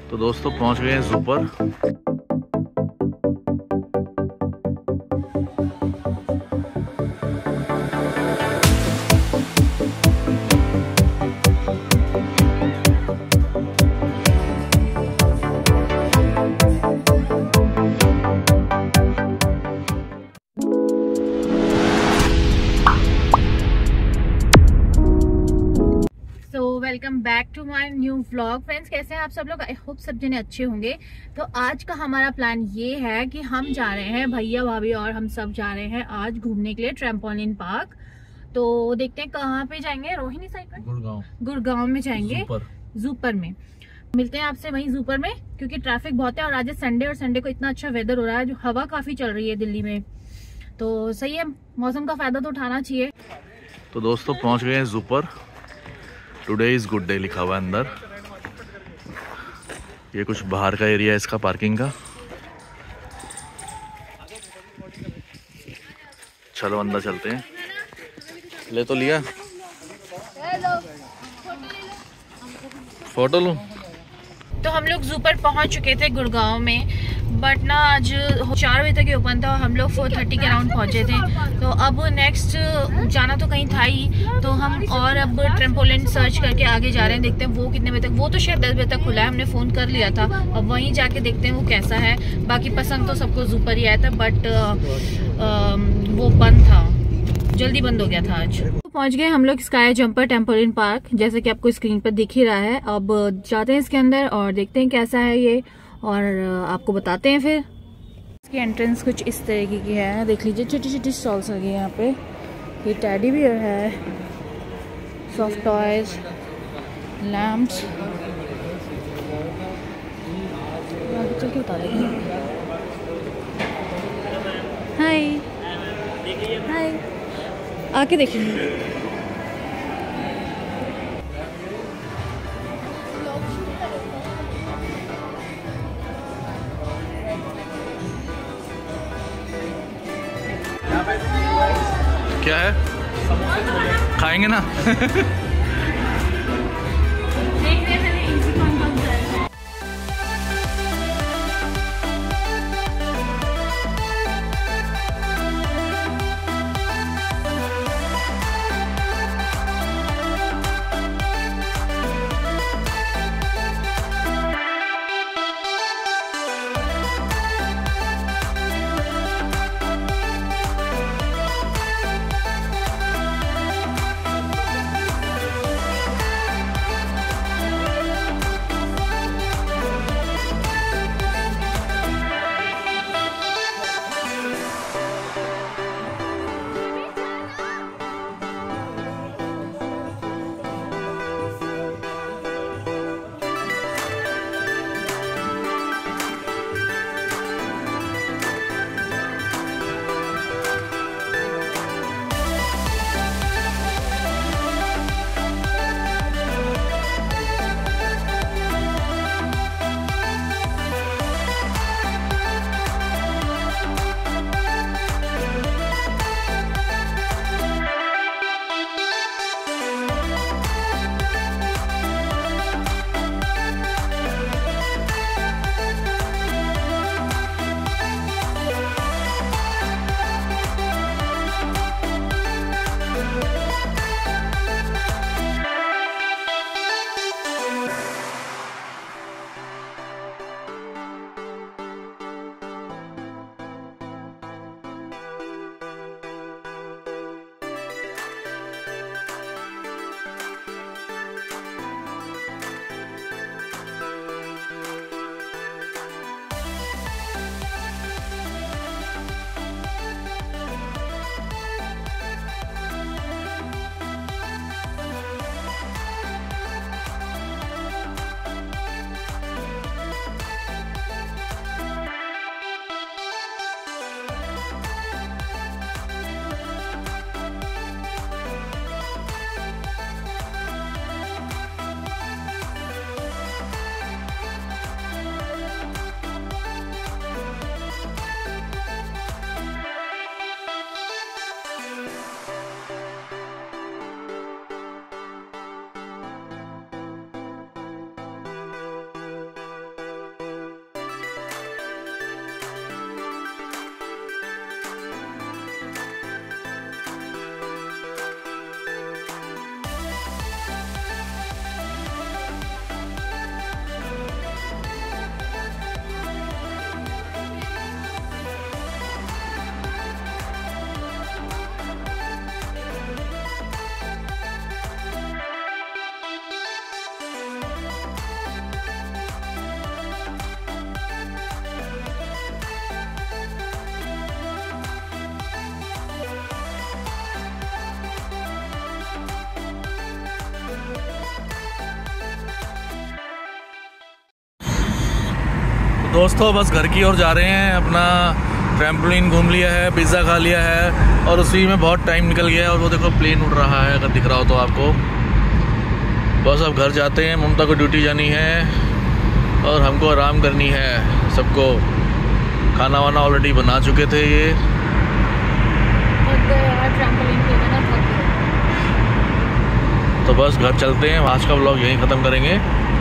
तो दोस्तों पहुंच गए हैं ज़ू पर। Welcome back to my new vlog. Friends, कैसे हैं आप सब लोग? आई होप सब जने अच्छे होंगे। तो आज का हमारा प्लान ये है कि हम जा रहे हैं, भैया भाभी और हम सब जा रहे हैं आज घूमने के लिए ट्रैम्पोलिन पार्क। तो देखते हैं कहाँ पे जाएंगे। रोहिणी साइड में, गुड़गांव में जाएंगे, ज़ूपर में। मिलते हैं आपसे वहीं ज़ूपर में, क्योंकि ट्रैफिक बहुत है और आज संडे, और संडे को इतना अच्छा वेदर हो रहा है, जो हवा काफी चल रही है दिल्ली में, तो सही है, मौसम का फायदा तो उठाना चाहिए। तो दोस्तों पहुंच गए हैं ज़ूपर। टुडे इज गुड डे लिखा हुआ है अंदर। ये कुछ बाहर का एरिया है इसका, पार्किंग का। चलो अंदर चलते हैं। ले तो लिया, फोटो लूं। तो हम लोग ज़ूपर पहुंच चुके थे गुड़गांव में, बट ना आज 4 बजे तक ही ओपन था और हम लोग 4:30 के अराउंड पहुंचे थे। तो अब नेक्स्ट जाना तो कहीं था ही, तो हम और अब ट्रैम्पोलिन सर्च करके आगे जा रहे हैं। देखते हैं वो कितने बजे तक, वो तो शायद 10 बजे तक खुला है, हमने फ़ोन कर लिया था। अब वहीं जाके देखते हैं वो कैसा है। बाकी पसंद तो सबको ज़ूपर ही आया था, बट वो बंद था, जल्दी बंद हो गया था आज। पहुंच गए हम लोग स्काई जंपर ट्रैम्पोलिन पार्क, जैसे कि आपको स्क्रीन पर दिख ही रहा है। अब जाते हैं इसके अंदर और देखते हैं कैसा है ये, और आपको बताते हैं फिर। इसकी एंट्रेंस कुछ इस तरीके की है, देख लीजिए, छोटी छोटी स्टॉल्स लगी है यहाँ पे। ये टेडी बियर है, सॉफ्ट टॉयज, लैम्प्स। चल के बता देंगे। हाय हाय, आके देखेंगे। क्या है, खाएंगे ना? दोस्तों बस घर की ओर जा रहे हैं। अपना ट्रैम्पोलिन घूम लिया है, पिज़्ज़ा खा लिया है और उसी में बहुत टाइम निकल गया है। और वो देखो प्लेन उड़ रहा है, अगर दिख रहा हो तो आपको। बस अब घर जाते हैं, ममता को ड्यूटी जानी है और हमको आराम करनी है। सबको खाना वाना ऑलरेडी बना चुके थे ये। तो बस घर चलते हैं, आज का व्लॉग यहीं ख़त्म करेंगे।